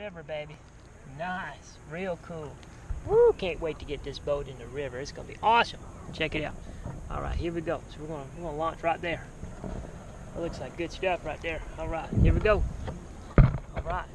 river, baby. Nice, real cool. Woo, can't wait to get this boat in the river. It's gonna be awesome. Check it out. All right, here we go. So we're gonna launch right there. It looks like good stuff right there. All right, here we go. All right.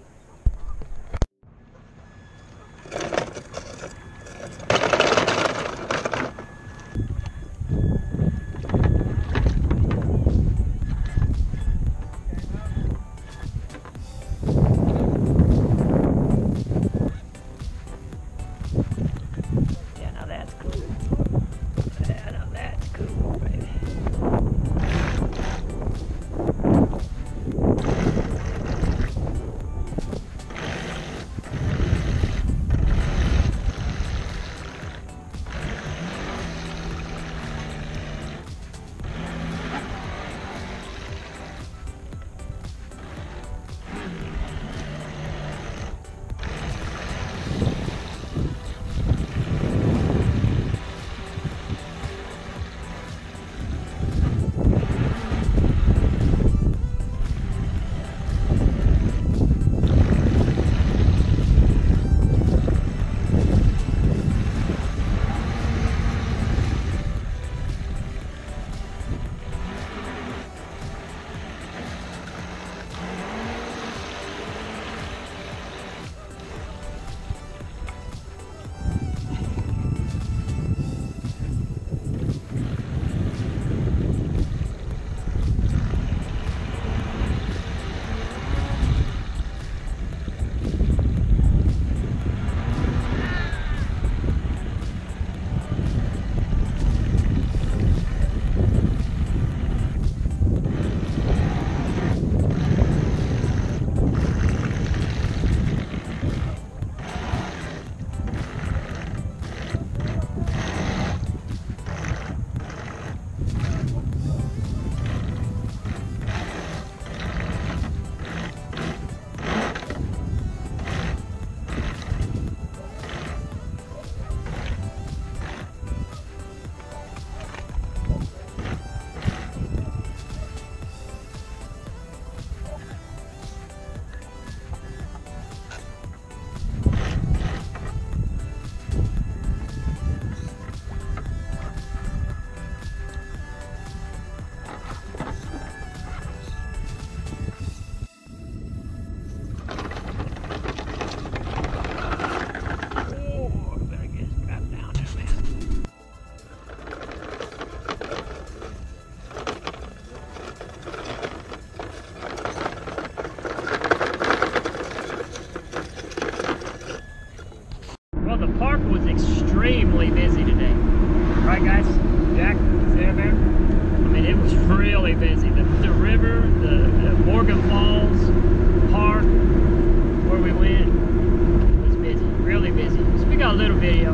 Extremely busy today. Right, guys? Jack, Sarah Bear? I mean, it was really busy. The river, the Morgan Falls Park, where we went, was busy. Really busy. So we got a little video,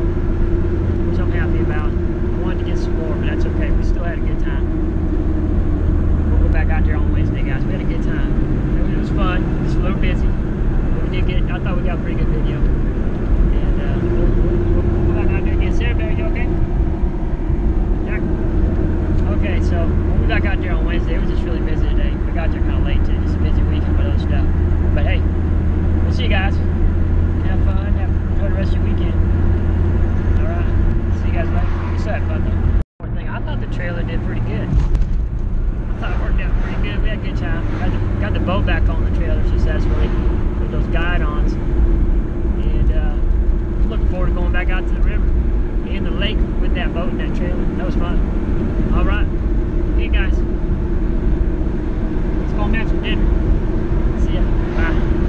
which I'm happy about. I wanted to get some more, but that's okay. We still had a good time. We'll go back out there on Wednesday, guys. We had a good time. It was fun. Just a little busy. But we did get, I thought we got a pretty good video. Sarah Bear, you okay? Jack? Okay, so when we got there on Wednesday, it was just really busy today. We got there kind of late too, just a busy weekend with other stuff. But hey, we'll see you guys. Have fun, enjoy the rest of your weekend. Alright, see you guys later. You still had fun though. One thing, I thought the trailer did pretty good. I thought it worked out pretty good. We had a good time. Got the boat back on the trailer successfully with those guide-ons. And looking forward to going back out to the river. In the lake with that boat and that trailer. That was fun. All right. Hey guys. Let's go and have some dinner. See ya. Bye.